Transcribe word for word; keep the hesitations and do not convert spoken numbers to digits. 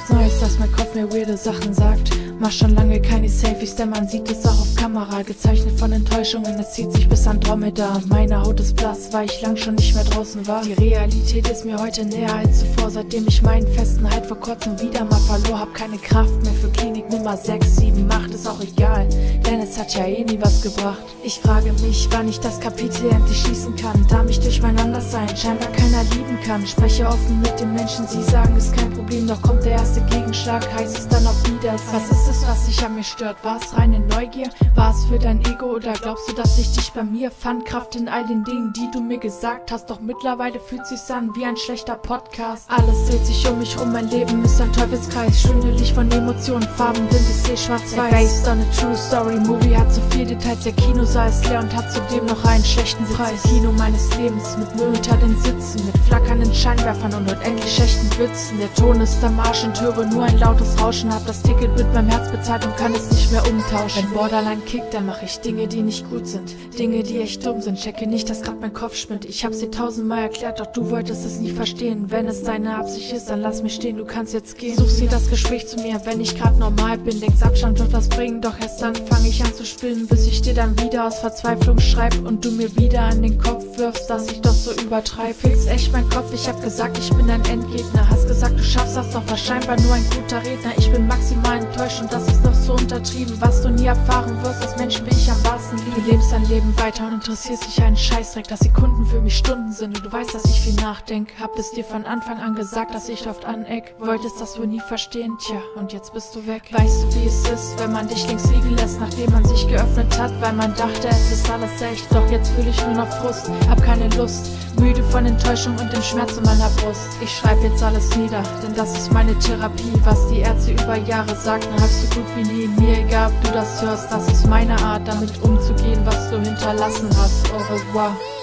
Neues, dass mein Kopf mir weirde Sachen sagt. Mach schon lange keine Selfies, denn man sieht es auch auf Kamera. Gezeichnet von Enttäuschungen, es zieht sich bis Andromeda. Meine Haut ist blass, weil ich lang schon nicht mehr draußen war. Die Realität ist mir heute näher als zuvor, seitdem ich meinen festen Halt vor kurzem wieder mal verlor. Hab keine Kraft mehr für Klinik Nummer sechs, sieben, acht, ist auch egal, denn es hat ja eh nie was gebracht. Ich frage mich, wann ich das Kapitel endlich schließen kann, da mich durch mein Anderssein scheinbar keiner lieben kann. Spreche offen mit den Menschen, sie sagen, ist kein Problem, doch kommt der erste Gegenschlag, heißt es dann auf Wiedersehen. Was ist es, was dich an mir stört? War es reine Neugier? War es für dein Ego oder glaubst du, dass ich dich bei mir fand? Kraft in all den Dingen, die du mir gesagt hast, doch mittlerweile fühlt sich's an wie ein schlechter Podcast. Alles dreht sich um mich rum, mein Leben ist ein Teufelskreis, schwindelig von Emotionen, farbenblind, ich seh schwarz-weiß. Based on a true story, Movie hat so viel Details, der Kinosaal ist leer und hat zudem noch einen schlechten Preis. Kino meines Lebens mit Müll unter den Sitzen, mit flackernden Scheinwerfern und unendlich schlechten Witzen. Der Ton ist am Arsch und höre nur ein lautes Rauschen, hab das Ticket mit meinem Herz bezahlt und kann es nicht mehr umtauschen. Wenn Borderline kickt, dann mach ich Dinge, die nicht gut sind, Dinge, die echt dumm sind. Checke nicht, dass grad mein Kopf spinnt. Ich hab's dir tausendmal erklärt, doch du wolltest es nie verstehen. Wenn es deine Absicht ist, dann lass mich stehen, du kannst jetzt gehen. Suchst dir das Gespräch zu mir, wenn ich grad normal bin. Denkst, Abstand wird was bringen, doch erst dann fange ich an zu spinnen, bis ich dir dann wieder aus Verzweiflung schreib und du mir wieder an den Kopf wirfst, dass ich doch so übertreib. Fix echt mein Kopf, ich hab gesagt, ich bin ein Endgegner. Hast gesagt, du schaffst das, doch war scheinbar nur ein guter Redner. Ich bin maximal enttäuscht und das ist noch so untertrieben. Was du nie erfahren wirst, als Mensch bin ich am wahrsten lieben. Du lebst dein Leben weiter und interessierst dich einen Scheißdreck, dass Sekunden für mich Stunden sind und du weißt, dass ich viel nachdenk. Hab es dir von Anfang an gesagt, dass ich oft aneck. Wolltest das wohl nie verstehen, tja, und jetzt bist du weg. Weißt du, wie es ist, wenn man dich links liegen lässt, nachdem man sich geöffnet hat, weil man dachte, es ist alles echt. Doch jetzt fühle ich nur noch Frust, hab keine Lust, müde von Enttäuschung und dem Schmerz in meiner Brust. Ich schreib jetzt alles nieder, denn das ist meine Therapie. Was die Ärzte über Jahre sagten, half so gut wie nie. Mir egal, ob du das hörst, das ist meine Art, damit umzugehen, was du hinterlassen hast. Au revoir.